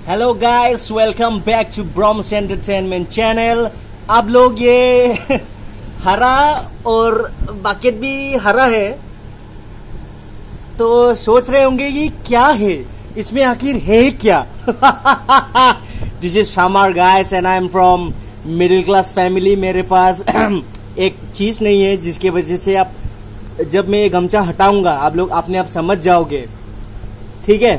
Hello guys, welcome back to Broms entertainment channel. आप लोग ये हरा और बकेट भी हरा है तो सोच रहे होंगे ये क्या है, इसमें आखिर है क्या। This is Samar guys and I am from middle class family. मेरे पास एक चीज नहीं है जिसकी वजह से आप जब मैं ये गमछा हटाऊंगा आप लोग अपने आप समझ जाओगे, ठीक है।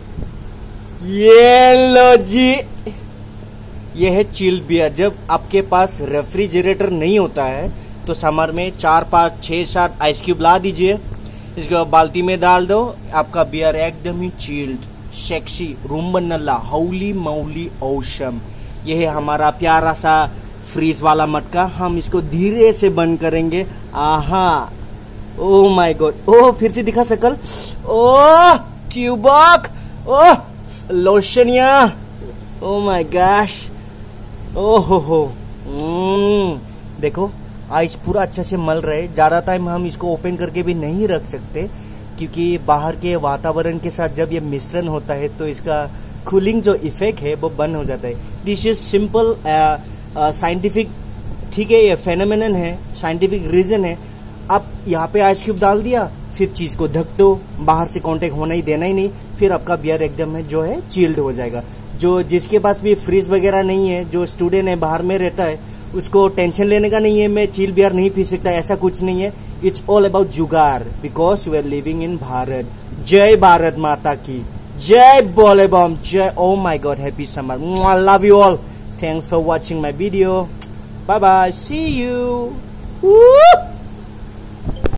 ये लो जी, ये है चिल बियर। जब आपके पास रेफ्रिजरेटर नहीं होता है तो समर में 4, 5, 6, 7 आइस क्यूब ला दीजिए, इसके बाद बाल्टी में डाल दो, आपका बियर एकदम ही चिल्ड, सेक्सी, रूम बनला, हाउली मौली औसम। ये है हमारा प्यारा सा फ्रीज वाला मटका। हम इसको धीरे से बंद करेंगे। आहा, ओ माय गॉड, ओ फिर से दिखा शकल, ओ ट्यूबक, ओ लोशनिया, ओ माय गॉश, ओ हो। देखो आइस पूरा अच्छा से मल रहे। ज्यादा टाइम हम इसको ओपन करके भी नहीं रख सकते क्योंकि बाहर के वातावरण के साथ जब ये मिश्रण होता है तो इसका कूलिंग जो इफेक्ट है वो बंद हो जाता है। दिस इज सिंपल साइंटिफिक, ठीक है, ये फेनोमेनन है, साइंटिफिक रीजन है। आप यहाँ पे आइस क्यूब डाल दिया, फिर चीज को ढक दो, बाहर से कांटेक्ट होना ही देना ही नहीं, फिर आपका बियर एकदम है जो है चिल्ड हो जाएगा। जो जिसके पास भी फ्रीज वगैरह नहीं है, जो स्टूडेंट है बाहर में रहता है, उसको टेंशन लेने का नहीं है मैं चिल बियर नहीं पी सकता, ऐसा कुछ नहीं है। It's all about jugaad, because we are living in Bharat. जय भारत माता की जय, बोले बम जय। Oh my god, happy summer, I love you all, thanks for watching my video, bye bye, see you.